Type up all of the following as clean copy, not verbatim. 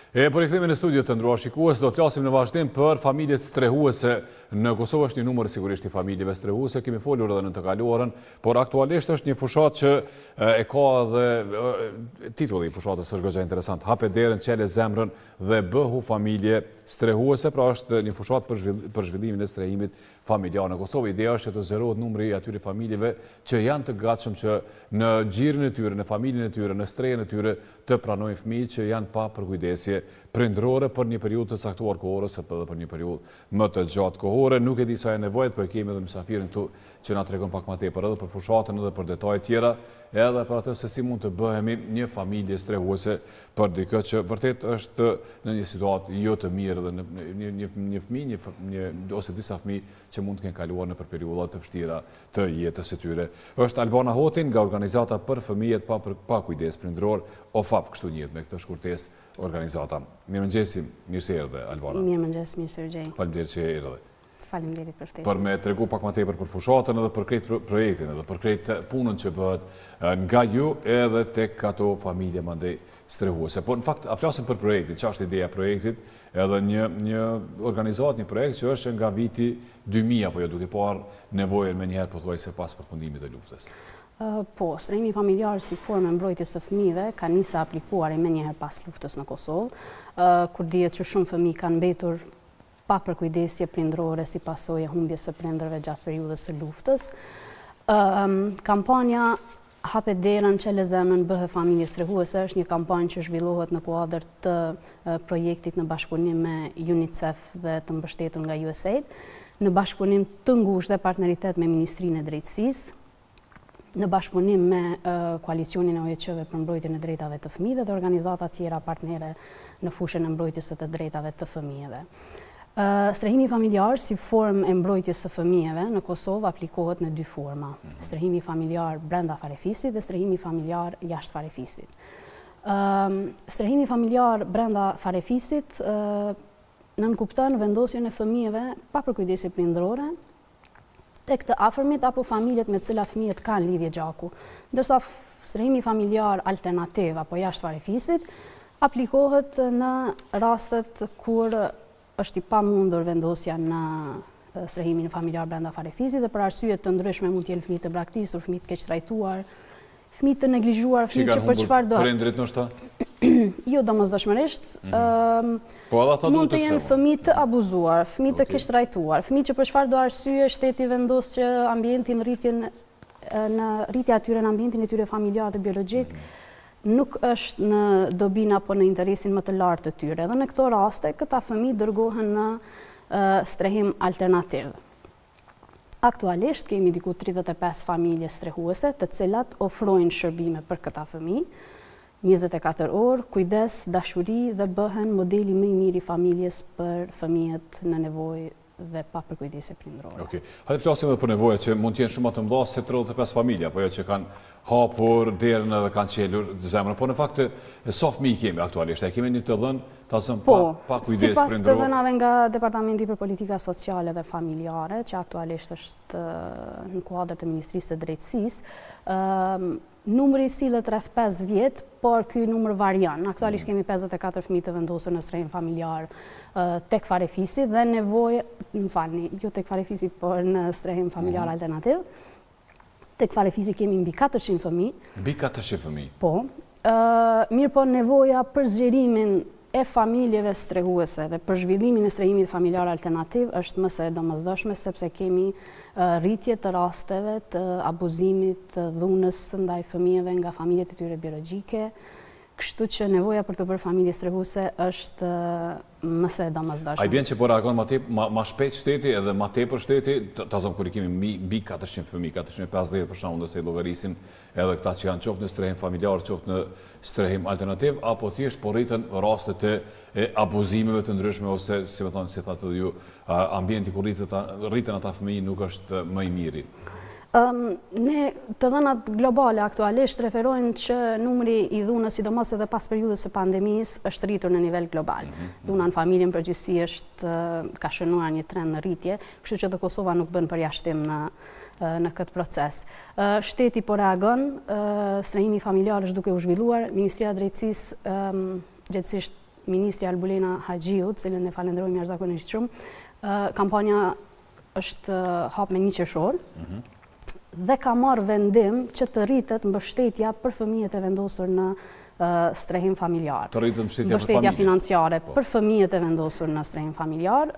Për rikthimin në studio të nderuar shikues, do të flasim në vazhdim për familjet strehuese. Në Kosovë është një numër sigurisht i familjeve strehuese, kemi folur edhe në të kaluarën, por aktualisht është një fushat që e ka dhe titulli i fushatës është goxha interesant. Hape derën, çele zemrën dhe bëhu familje strehuese, pra është një fushat për zhvillimin e strehimit familjar në Kosovë. Ideja është që të zerohet numri i atyre familjeve që janë të gatshëm që në xhirin e tyre, në familjen e tyre, në strehën e tyre të pranojnë fëmijë që janë pa përkujdesje prindërore për një periudhë të caktuar kohore, apo për një periudhë më të gjatë kohore. Nuk e di sa e nevojët, por kemi edhe mysafirin këtu që na tregon pak më tepër edhe për fushatën edhe për detaje tjera, edhe për atë se si mund të bëhemi një familje strehuese për dikë që vërtet është në një situatë jo të mirë dhe një fëmijë ose disa fëmijë që mund të kenë kaluar në periudha të vështira të jetës së tyre. Është Albana Hotin nga organizata për fëmijët pa kujdes prindëror, OFAP, kështu njihet me këtë shkurtesë organizata. Mirëmëngjesi, mirë se erdhe Albana. Mirëmëngjes, mirë se vjen. Faleminderit që erdhe. Faleminderit për ftesën. Për me tregu pak më tepër për fushatën edhe për krejt projektin edhe për krejt punën që bëhet nga ju edhe tek ato familje mandej strehuese. Po në fakt a flasim për projektin, ç'është ideja e projektit, edhe një organizatë, një projekt që është nga viti 2000 apo jo, duke parë nevojën menjëherë pothuajse pas përfundimit të luftës. Po, strehimi familjar si formë mbrojtjes së fëmijëve ka nisë aplikuar menjëherë pas luftës në Kosovë, kur dihet që shumë fëmijë kanë mbetur pa përkujdesje prindërore si pasojë e humbjes së prindërve gjatë periudhës së luftës. Kampanja Hape derën, çele zemrën, bëhe familje strehuese është një kampanjë që zhvillohet në kuadër të projektit në bashkëpunim me UNICEF dhe të mbështetur nga USAID, në bashkëpunim të ngushtë dhe partneritet me Ministrinë e Drejtësisë, në bashkëpunim me koalicionin e OEQ-ve për mbrojtjen e drejtave të fëmijëve dhe organizata tjera partnere në fushën e mbrojtjes së të drejtave të fëmijëve. Strehimi familjar si formë e mbrojtjes së fëmijëve në Kosovë aplikohet në dy forma. Strehimi familjar brenda farefisit dhe strehimi familjar jashtë farefisit. Strehimi familjar brenda farefisit nënkupton vendosjen e fëmijëve pa përkujdesje prindërore tek të afërmit apo familjet me të cilat fëmijët kanë lidhje gjaku, ndërsa strehimi familjar alternativ apo jashtë farefisit aplikohet në rastet kur është i pamundur vendosja në strehimin familjar brenda farefisit dhe për arsye të ndryshme mund të jenë fëmijë të braktisur, fëmijë të keq trajtuar, fëmijë të neglizhuar, fëmijë që për çfarë do. Prindrit ndoshta? Jo domosdoshmërisht. Mund të jenë fëmijë të abuzuar, fëmijë të keq trajtuar, fëmijë që për çfarë do arsye shteti vendos që ambientin në rritja e tyre në ambientin e tyre familjar dhe biologjik nuk është në dobin apo në interesin më të lartë të tyre. Dhe në këto raste, këta fëmijë dërgohen në strehim alternativ. Aktualisht kemi diku 35 familje strehuese të cilat ofrojnë shërbime për këta fëmijë, 24 orë, kujdes, dashuri dhe bëhen modeli më i mirë i familjes për fëmijët në nevojë dhe pa përkujdesje prindërore. Okej. Hajde flasim edhe për nevojat që mund të jenë shumë më të mëdha se 35 familje, apo jo që kanë hapur derën edhe kanë qelur zemrën, po në fakt sa fëmijë kemi aktualisht? A kemi një të dhënë tasëm pa kujdes prindëror? Sipas të dhënave nga Departamenti për Politika Sociale dhe Familjare, që aktualisht është në kuadër të Ministrisë së Drejtësisë, numri sillet rreth 50, por ky numër varion. Aktualisht kemi 54 fëmijë të vendosur në strehim familjar tek farefisi dhe nevojë, jo tek farefisi, por në strehim familjar alternativ. Tek farefisi kemi mbi 400 fëmijë. Mbi 400 fëmijë? Po. Mirë po nevoja për zgjerimin e familjeve strehuese dhe për zhvillimin e strehimit familjar alternativ është më së domosdoshme sepse kemi rritje të rasteve të abuzimit, të dhunës ndaj fëmijëve nga familjet e tyre biologjike, kështu që nevoja për të bërë familje strehuese është më së domosdoshme. A i bjen që po reagon ma shpejt shteti edhe ma tepër shteti, ta zonë kur i kemi mbi 400 fëmijë, 450 për shembull nëse i llogarisim edhe këta që janë qoftë në strehim familjar, qoftë në strehim alternativ, apo thjesht po rritën rastet e abuzimeve të ndryshme ose si më thonë, si thatë ju, ambienti ku rritën ata fëmijë nuk është më i miri. Ne të dhënat globale aktualisht referojnë që numri i dhunës, sidomos edhe pas periudhës së pandemisë, është rritur në nivel global. Dhuna në familjen përgjithësi është ka shënuar një trend në rritje, kështu që dhe Kosova nuk bën përjashtim në këtë proces. Shteti po reagon, strehimi familjar është duke u zhvilluar, Ministria e Drejtësisë gjithsesi Ministri Albulena Haxhiut, cilën e falenderojmë jashtëzakonisht shumë. Kampanja është hap me 1 qershor dhe ka marrë vendim që të rritet mbështetja për fëmijët e vendosur në strehim familjar. Të rritet mbështetja financiare për fëmijët e vendosur në strehim familjar.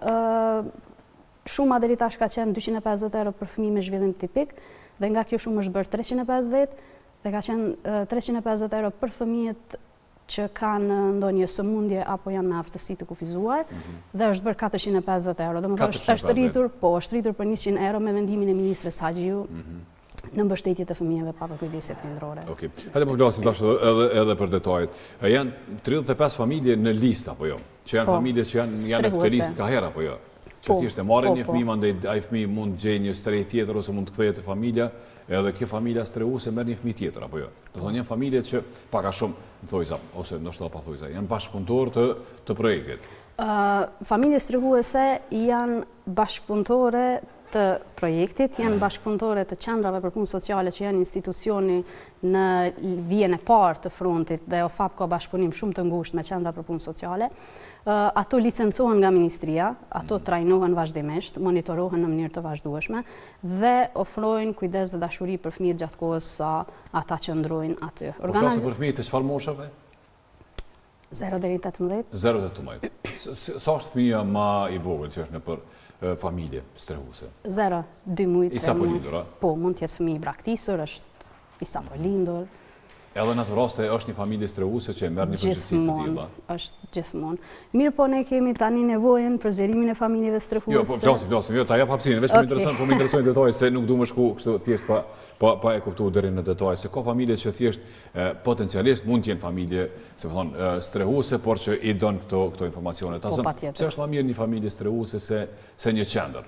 Shuma deri tash ka qenë 250 euro për fëmijë me zhvillim tipik dhe nga kjo shumë është bërë 350 dhe ka qenë 350 euro për fëmijët që kanë ndonjë sëmundje apo janë me aftësi të kufizuar dhe është bërë 450 euro. Domethënë është rritur për 100 euro me vendimin e ministres Haxhiu në mbështetje të fëmijëve pa kujdesje prindërore. Okej. Hajde po flasim tash edhe për detajet. Janë 35 familje në listë apo jo? Që janë familje që janë në këtë listë ka herë apo jo? Që thjesht e marrin një fëmijë, mandej ai fëmijë mund të gjejë një strehë tjetër ose mund të kthehet te familja, edhe kjo familja strehuese merr një fëmijë tjetër apo jo. Do thonë janë familje që pak a shumë thojza ose ndoshta pa thojza, janë bashkëpunëtorë të projektit. Familje strehuese janë bashkëpunëtore të projektit, janë bashkëpunëtore të qendrave për punë sociale që janë institucioni në vijën e parë të frontit dhe OFAP ka bashkëpunim shumë të ngushtë me qendra për punë sociale. Ato licencohen nga ministria, ato trajnohen vazhdimisht, monitorohen në mënyrë të vazhdueshme dhe ofrojnë kujdes dhe dashuri për fëmijët gjatë kohës sa ata që ndrojnë aty. Po flasim për fëmijët të çfarë moshave? 0 deri 18. 0 deri 18. Sa është fëmia më i vogël që është në për familje strehuese? 0, 2 muaj, 3 muaj. I sapo lindur, a? Po, mund të jetë fëmijë i braktisur, është i sapo lindur. Edhe në ato raste është një familje strehuese që e merr një përgjegjësi të tilla. Është gjithmonë. Mirë, po ne kemi tani nevojën për zgjerimin e familjeve strehuese. Jo, po flasim, jo, ta jap hapësinë, vetëm më interesojnë detajet se nuk duam të shku kështu thjesht pa e kuptuar deri në detaje se ka familje që thjesht potencialisht mund të jenë familje, se thon strehuese, por që i don këto informacione. Ta zëm, pse është më mirë një familje strehuese se një qendër?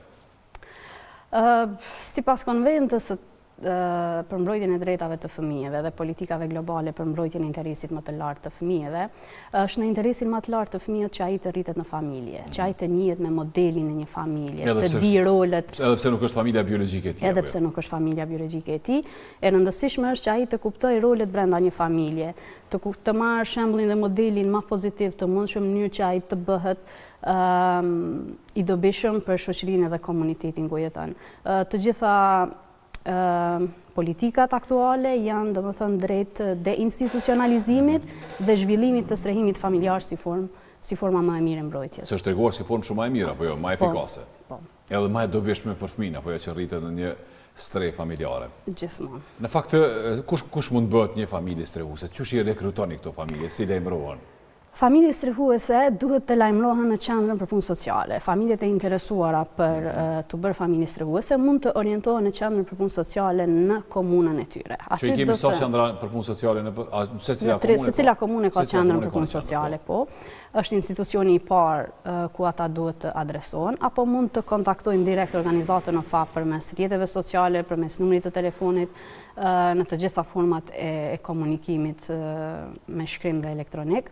Sipas konventës për mbrojtjen e drejtave të fëmijëve dhe politikave globale për mbrojtjen e interesit më të lartë të fëmijëve, është në interesin më të lartë të fëmijët që ai të rritet në familje, që ai të njihet me modelin e një familje, të di rolet. Edhe pse nuk është familja biologjike e tij. Edhe pse nuk është familja biologjike e tij, e rëndësishme është që ai të kuptojë rolet brenda një familje, të marrë shembullin dhe modelin më pozitiv të mundshëm në mënyrë që ai të bëhet i dobishëm për shoqërinë dhe komunitetin ku jeton. Të gjitha politikat aktuale janë domethënë drejt deinstitucionalizimit dhe zhvillimit të strehimit familjar si forma më e mirë e mbrojtjes. Se është treguar si formë shumë më e mirë apo jo, më efikase. Po. Edhe më e dobishme për fëmijën apo jo që rritet në një strehë familjare. Gjithmonë. Në fakt, kush mund bëhet një familje strehuese? Çush i rekrutoni këto familje? Si lajmërohen? Familje strehuese duhet të lajmërohen në qendrën për punë sociale. Familjet e interesuara për të bërë familje strehuese mund të orientohen në qendrën për punë sociale në komunën e tyre. Që i kemi sa qendra për punë sociale në secila komune ka qendrën për punë sociale, po. Është institucioni i parë ku ata duhet të adresohen, apo mund të kontaktojnë direkt organizatën OFAP përmes rrjeteve sociale, përmes numrit të telefonit, në të gjitha format e komunikimit me shkrim dhe elektronik.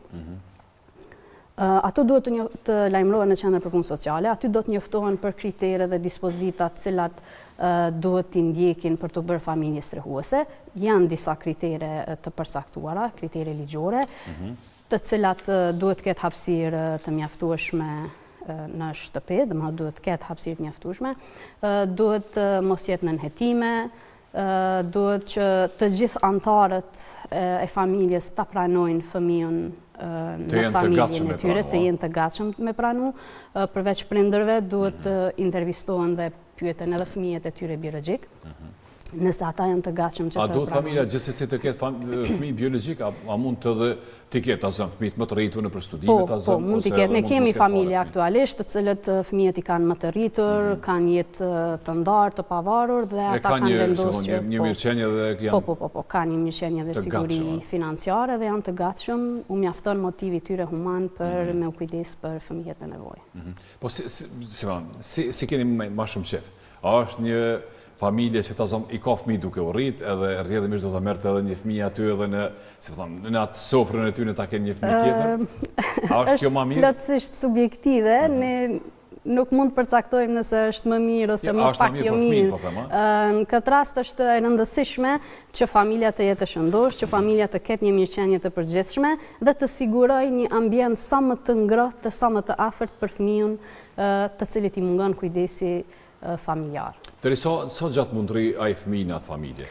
Ato duhet të lajmërohen në qendrën për punë sociale, aty do të njoftohen për kritere dhe dispozitat cilat duhet t'i ndjekin për të bërë familje strehuese. Janë disa kritere të përcaktuara, kritere ligjore, të cilat duhet ketë hapësirë të mjaftueshme në shtëpi, domethënë duhet ketë hapësirë të mjaftueshme, duhet mos jetë në nënhetime, duhet që të gjithë anëtarët e familjes ta pranojnë fëmijën në familjen e tyre, të jenë të gatshëm me pranu. Përveç prindërve duhet të intervistohen dhe pyeten edhe fëmijët e tyre biologjik. Nëse ata janë të gatshëm që të pranojnë. A duhet familja gjithsesi të ketë fëmijë biologjik, a mund të dhe të ketë azëm fëmijët më të rritur në për studimet azëm? Po, mund të ketë. Ne kemi familje aktualisht të cilët fëmijët i kanë më të rritur, kanë jetë të ndarë, të pavarur dhe ata kanë vendosur që një mirëqenie dhe janë Po, kanë një mirëqenie dhe siguri financiare dhe janë të gatshëm, u mjafton motivi tyre human për me u kujdes për fëmijët me nevojë. Po si keni më shumë qef? A është një familje që i ka fëmijë duke u rrit, edhe rrjedhimisht do ta merrte edhe një fëmijë aty edhe në atë sofrën e tyre ta kenë një fëmijë tjetër? A është kjo më mirë? Plotësisht subjektive, ne nuk mund të përcaktojmë nëse është më mirë ose më pak jo mirë. Në këtë rast është e rëndësishme që familja të jetë e shëndosh, që familja të ketë një mirëqenie të përgjithshme dhe të siguroj një ambient sa më të ngrohtë dhe sa më të afërt për fëmijën të cilit i mungon kujdesi familjar. Deri sa gjatë mund të rri ai fëmijë në atë familje?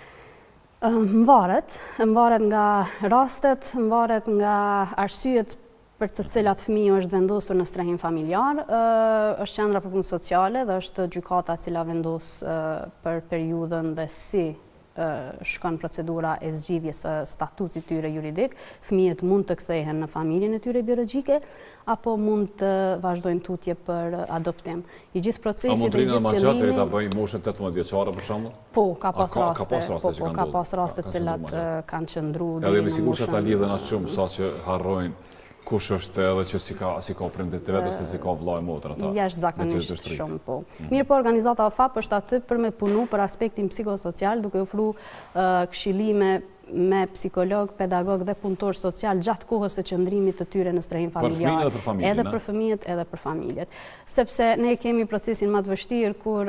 Mvaret nga rastet, mvaret nga arsyet për të cilat fëmiju është vendosur në strehim familjar, është qendra për punë sociale dhe është gjykata cila vendos për periudhën dhe si shkon procedura e zgjidhjes së statutit tyre juridik, fëmijët mund të kthehen në familjen e tyre biologjike apo mund të vazhdojnë tutje për adoptim. I gjithë procesi dhe i gjithë qëllimi... A mund të rinë deri ta bëjnë moshën 18 vjeçare për shembull? Po, ka pas raste të cilat kanë qëndruar deri në moshën. Edhe më sigurt se ata lidhen as shumë sa që harrojnë kush është edhe që si ka prindit të vetë ose si ka vëlla e motër ata. Jashtëzakonisht shumë, po. Mirë po, organizata OFAP është aty për me punu për aspektin psikosocial, duke ofruar këshillime me psikolog, pedagog dhe punëtor social gjatë kohës së qëndrimit të tyre në strehim familjar. Për fëmijët edhe për fëmijët, edhe për familjet. Sepse ne kemi procesin më të vështirë kur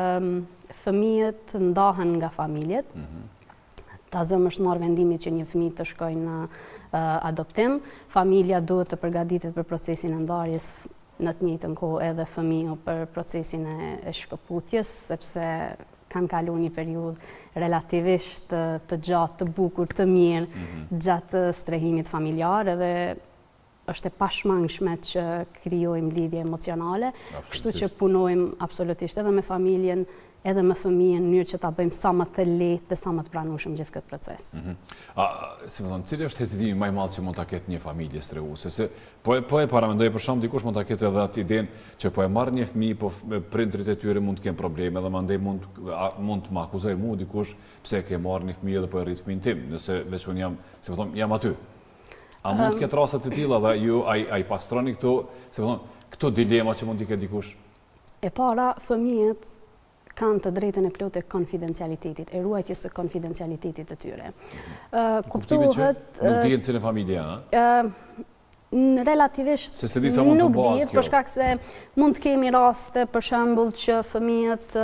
fëmijët ndahen nga familjet. Tazëm është marrë vendimi që një fëmijë të shkojë në adoptim, familja duhet të përgatitet për procesin e ndarjes në të njëjtën kohë edhe fëmiu për procesin e shkëputjes, sepse kanë kaluar një periudhë relativisht të gjatë, të bukur, të mirë gjatë strehimit familjar, edhe është e pashmangshme që krijojmë lidhje emocionale, kështu që punojmë absolutisht edhe me familjen, edhe me fëmijën në mënyrë që ta bëjmë sa më të lehtë dhe sa më të pranueshëm gjithë këtë proces. Si më thonë, cili është hezitimi më i madh që mund ta ketë një familje strehuese? Se po e paramendoj për shkak dikush mund ta ketë edhe atë idenë që po e marr një fëmijë, po prindrit e tyre mund të kenë probleme dhe mandej mund të më akuzojë mua dikush pse e ke marrë një fëmijë dhe po e rrit fëmin tim, nëse veç unë jam, si më thonë, jam aty. A mund të ketë raste të tilla dhe ju ai pastroni këto, si më thonë, këto dilema që mund t'i ketë dikush? E para, fëmijët kanë të drejtën e plotë e konfidencialitetit, e ruajtjes së konfidencialitetit të tyre. Kuptohet... Nuk dihen cilën familje janë? Relativisht nuk dihet, për shkak se mund të kemi raste, për shembull, që fëmijët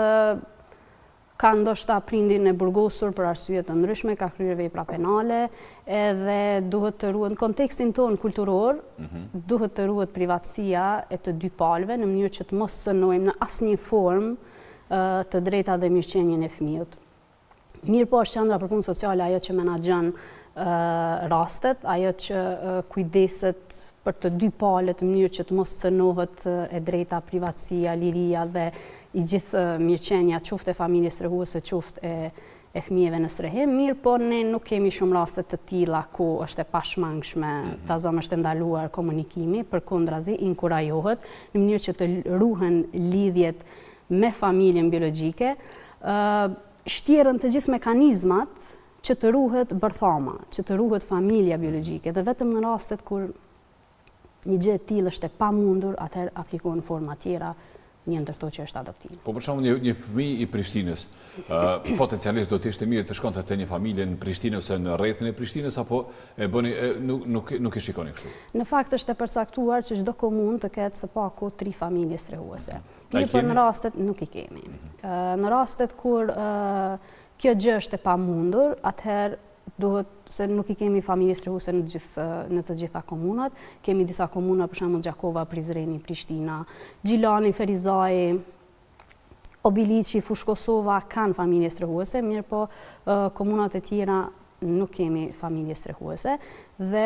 kanë ndoshta prindin e burgosur për arsye të ndryshme, ka kryer vepra penale, edhe duhet të ruhet në kontekstin tonë kulturor, duhet të ruhet privatësia e të dy palëve në mënyrë që të mos cënojmë në asnjë formë të drejta dhe mirëqenien e fëmijët. Mirë po është qendra për punë sociale ajo që menaxhon rastet, ajo që kujdeset për të dy palët në mënyrë që të mos cënohet e drejta, privatësia, liria dhe i gjithë mirëqenia qoftë e familjes strehuese, qoftë e fëmijëve në strehim. Mirë po ne nuk kemi shumë raste të tilla ku është e pashmangshme, tazëm është ndaluar komunikimi, përkundrazi inkurajohet në mënyrë që të ruhen lidhjet me familjen biologjike, shtjerën të gjithë mekanizmat që të ruhet bërthama, që të ruhet familja biologjike, dhe vetëm në rastet kur një gjë e tillë është e pamundur, atëherë aplikohen forma tjera, një ndër to që është adoptimi. Po për shembull një fëmijë i Prishtinës, potencialisht do të ishte mirë të shkonte te një familje në Prishtinë ose në rrethin e Prishtinës, apo e bëni nuk e shikoni kështu? Në fakt është e përcaktuar që çdo komunë të ketë së paku 3 familje strehuese. Mirë, në rastet nuk i kemi. Në rastet kur kjo gjë është e pamundur, atëherë duhet se nuk i kemi familje strehuese në të gjitha komunat. Kemi disa komuna, për shembull Gjakova, Prizreni, Prishtina, Gjilani, Ferizaj, Obiliqi, Fushë Kosova kanë familje strehuese, mirë po komunat e tjera nuk kemi familje strehuese dhe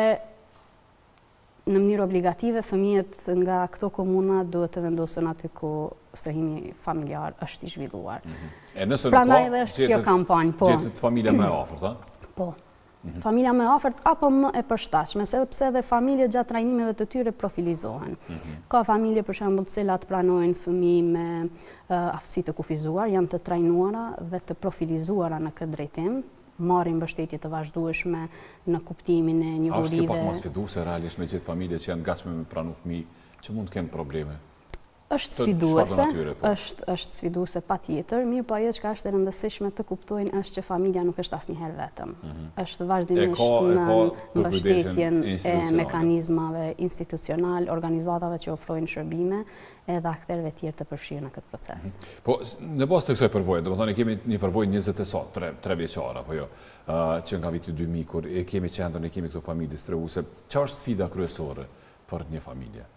në mënyrë obligative fëmijët nga këto komuna duhet të vendosen aty ku strehimi familjar është i zhvilluar. Prandaj edhe është kjo kampanjë, po. Gjetet familja më e afërt, a? Po. Familja më afërt apo më e përshtatshme, sepse edhe familjet gjatë trajnimeve të tyre profilizohen. Ka familje për shembull të cilat pranojnë fëmijë me aftësi të kufizuar, janë të trajnuara dhe të profilizuara në këtë drejtim, marrin mbështetje të vazhdueshme në kuptimin e njohurive. A është pak më sfiduese realisht me gjithë familjet që janë gatshme me pranu fëmijë që mund të kenë probleme? Është sfiduese, është sfiduese patjetër, mirë po ajo që është e rëndësishme të kuptojnë është që familja nuk është asnjëherë vetëm. Është vazhdimisht në mbështetjen e mekanizmave institucional, organizatave që ofrojnë shërbime edhe akterëve tjerë të përfshirë në këtë proces. Po, në bazë të kësaj përvoje, do të thonë kemi një përvojë 20 e sa, 3 vjeçare apo jo, që nga viti 2000 kur e kemi qendrën, e kemi këto familje strehuese. Çfarë është sfida kryesore për një familje?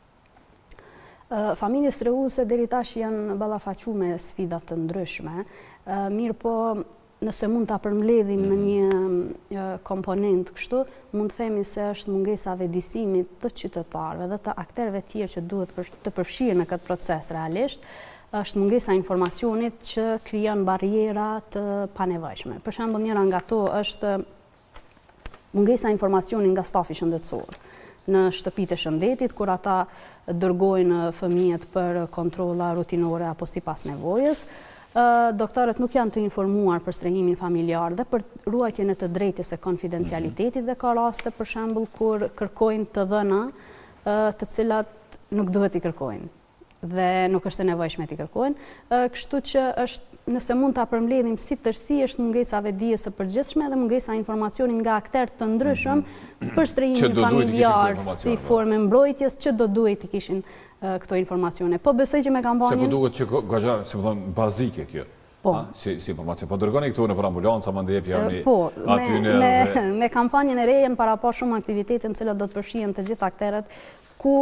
Familje strehuese deri tash janë ballafaquar me sfida të ndryshme, mirë po nëse mund ta përmbledhim në një komponent kështu, mund të themi se është mungesa vëdësimit të qytetarëve dhe të akterëve tjerë që duhet të përfshirë në këtë proces realisht, është mungesa informacionit që krijon barriera të panevojshme. Për shembull, njëra nga ato është mungesa informacioni nga stafi shëndetësor në shtëpitë e shëndetit, kur ata dërgojnë fëmijët për kontrolla rutinore apo sipas nevojës. Doktorët nuk janë të informuar për strehimin familjar dhe për ruajtjen e të drejtës së konfidencialitetit dhe ka raste për shembull kur kërkojnë të dhëna të cilat nuk duhet i kërkojnë dhe nuk është e nevojshme t'i kërkojnë. Kështu që është, nëse mund ta përmbledhim si tërësi, është mungesa dijes së përgjithshme dhe mungesa informacioni nga aktorë të ndryshëm për strehimin familjar si formë mbrojtjes që do duhet të kishin këto informacione. Po besoj që me kampanjën... Se po duket që goxha, si më thonë, bazike kjo. Po. Si informacion. Po dërgoni këtu në për ambulanca, më ndjep javni aty në... Me kampanjën e re janë para pa shumë aktivitete në cilat do të përfshihen të gjithë aktorët, ku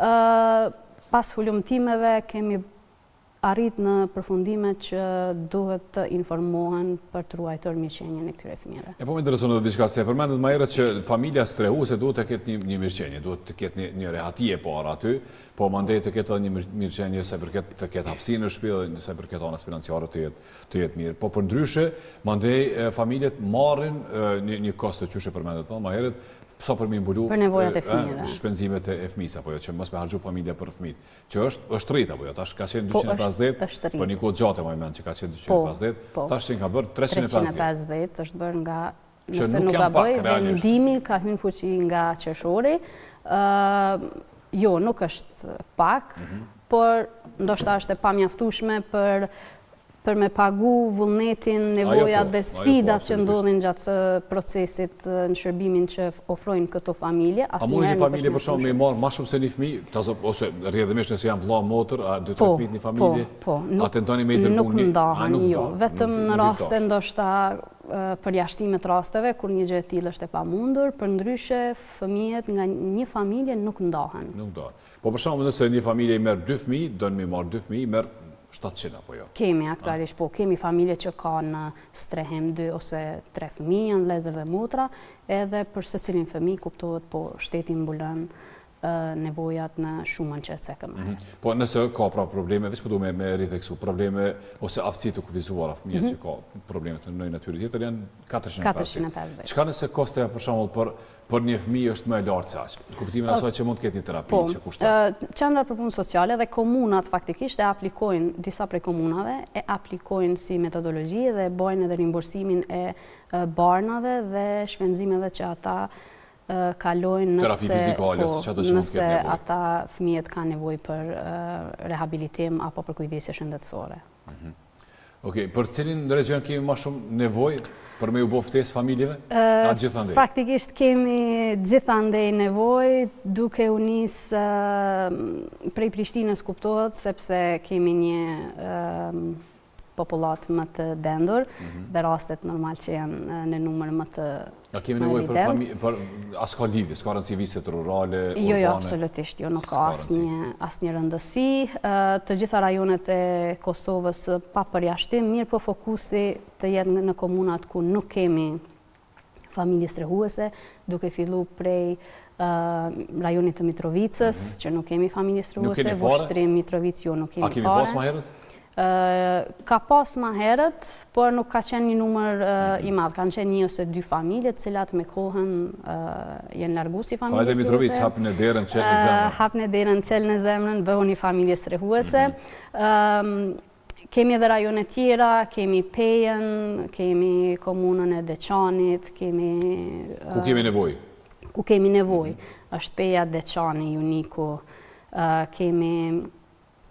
pas hulumtimeve kemi arrit në përfundime që duhet të informohen për të ruajtur mirëqenien e këtyre fëmijëve. Po më intereson edhe diçka se përmendet më herët që familja strehuese duhet të ketë një mirëqenie, duhet të ketë një rehatije para aty, po mandej të ketë edhe një mirëqenie sa përket të ketë hapësinë në shtëpi dhe sa përket anës financiare të jetë mirë. Po përndryshe, mandej familjet marrin një kosto që është përmendet më herët, sa për mi mbulu shpenzimet e fëmijës apo jo, që mos me harxhu familja për fëmijët, që është rrit apo jo, tash ka qenë 250, po një kohë gjatë më mend që ka qenë 250, tash që ka bërë 350. 350 është bërë nga, nëse nuk ka bëj, vendimi ka hyrë fuqi nga qershori. Jo, nuk është pak, por ndoshta është e pamjaftueshme për me pagu vullnetin, nevojat dhe sfidat që ndodhin gjatë procesit në shërbimin që ofrojnë këto familje. A mund një familje për shumë me marë ma shumë se një fëmijë, ose rrjedhëmisht nëse janë vëlla motër, a 2-3 fëmijë një familje, a tentoni me i dërgu nuk ndahen, jo. Vetëm në raste ndoshta përjashtimet rasteve, kur një gjë e tillë është e pamundur, përndryshe fëmijët nga një familje nuk ndahen. Nuk ndahen. Po për shembull nëse një familje i merr 2 fëmijë, don me marr 2 fëmijë, merr 700 apo jo? Kemi aktualisht, po kemi familje që kanë strehem 2 ose 3 fëmijë, janë vëllezër dhe motra, edhe për secilin fëmijë kuptohet po shteti mbulon nevojat në shumën që e cekëm. Po nëse ka pra probleme, veç përdu me ritheksu, probleme ose aftësi të kufizuara fëmijët që ka probleme të në natyre tjetër janë 450. Çka nëse kostoja për shembull për një fëmijë është më e lartë se aq? Kuptimin asaj që mund të ketë një terapi që kushton. Qendra për punë sociale dhe komunat faktikisht e aplikojnë, disa prej komunave e aplikojnë si metodologji dhe bojnë edhe rimbursimin e barnave dhe shpenzimeve që ata kalojnë nëse ata fëmijët kanë nevojë për rehabilitim apo për kujdesje shëndetësore. Okej, për cilin region kemi më shumë nevojë për me u bë ftesë familjeve? Gjithandej? Faktikisht kemi gjithandej nevojë, duke u nisë prej Prishtinës kuptohet, sepse kemi një popullat më të dendur dhe rastet normal që janë në numër më të A kemi nevojë për as ka lidhje, s'ka rëndësi viset rurale, urbane? Jo, absolutisht, jo, nuk ka asnjë rëndësi. Të gjitha rajonet e Kosovës pa përjashtim, mirë po fokusi të jetë në komunat ku nuk kemi familje strehuese, duke fillu prej rajonit të Mitrovicës, që nuk kemi familje strehuese, Voshtri, Mitrovic, jo, nuk kemi fare. A kemi pas ma herët? Ka pas ma herët, por nuk ka qenë një numër i madh. Kanë qenë 1 ose 2 familje, të cilat me kohën jenë largu si familje strehuese. Hajde Mitrovic, hapën e derën, qelën e zemrën. Hapën e derën, qelën e zemrën, bëhu një familje strehuese. Kemi edhe rajone tjera, kemi Pejën, kemi komunën e Deçanit, kemi... Ku kemi nevojë? Ku kemi nevojë. Është Peja, Deçani, Juniku, kemi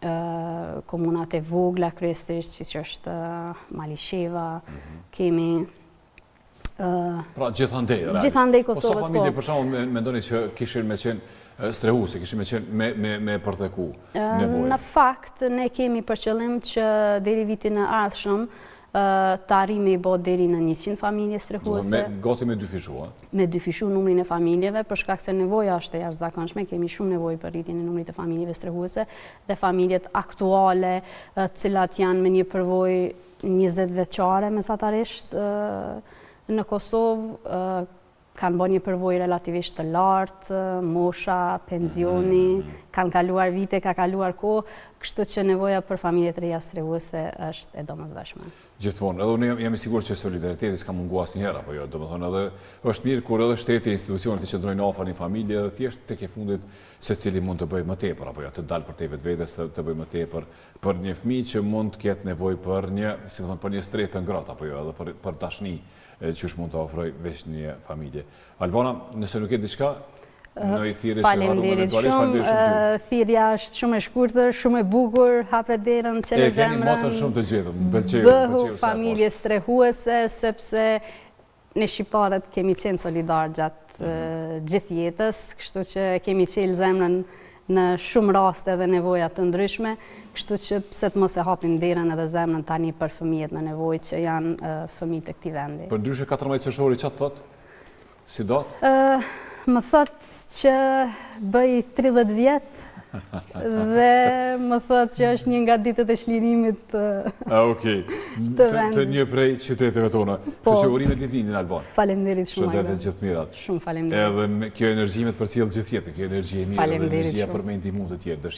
komunat e vogla kryesisht, që është Malisheva, kemi Pra gjithandej, gjithandej Kosovës, po. Sa familje për shembull mendoni që kishin me qenë strehuese, kishin me qenë me përtheku nevojë? Në fakt, ne kemi për qëllim që deri vitin e ardhshëm të arrijmë i bë deri në 100 familje strehuese. Gati me dyfishu, Me dyfishu numrin e familjeve, për shkak se nevoja është e jashtëzakonshme, kemi shumë nevojë për rritjen e numrit të familjeve strehuese dhe familjet aktuale, të cilat janë me një përvojë 20 vjeçare mesatarisht në Kosovë, kanë bërë një përvojë relativisht të lartë, mosha, pensioni, kanë kaluar vite, ka kaluar kohë, kështu që nevoja për familjet reja strehuese është e domosdoshme. Gjithmonë, edhe unë jam i sigurt që solidariteti s'ka munguar asnjëherë, apo jo, domethënë edhe është mirë kur edhe shteti e institucionet të qëndrojnë afër një familje dhe thjesht tek e fundit secili mund të bëjë më tepër, apo jo, të dalë për te vetvetes të bëjë më tepër për një fëmijë që mund të ketë nevojë për një, si më thon, për një stretë të ngrohtë, apo jo, edhe për dashni që mund të ofroj veç një familje. Albana, nëse nuk e diçka, në i thirrje që faleminderit shumë. Thirrja është shumë e shkurtër, shumë e bukur, hapet derën, çelë zemrën. Keni motën shumë të gjetur, më pëlqeu. Bëhu familje strehuese, sepse ne shqiptarët kemi qenë solidarë gjatë gjithë jetës, kështu që kemi qelë zemrën në shumë raste dhe nevoja të ndryshme, kështu që pse të mos e hapin derën edhe zemrën tani për fëmijët në nevojë që janë fëmijët e këtij vendi. Për ndryshe 14 qershori çfarë thotë? Si datë? Më thotë që bëj 30 vjet dhe më thotë që është një nga ditët e çlirimit Okej. Të një prej qyteteve tona. Kështu që urime ditëlindjen Alban. Faleminderit shumë. Shëndet gjithë mirat. Shumë faleminderit. Edhe kjo energji me të përcjell gjithë jetën, kjo energji e mirë, dhe energjia për me ndihmu të tjerë.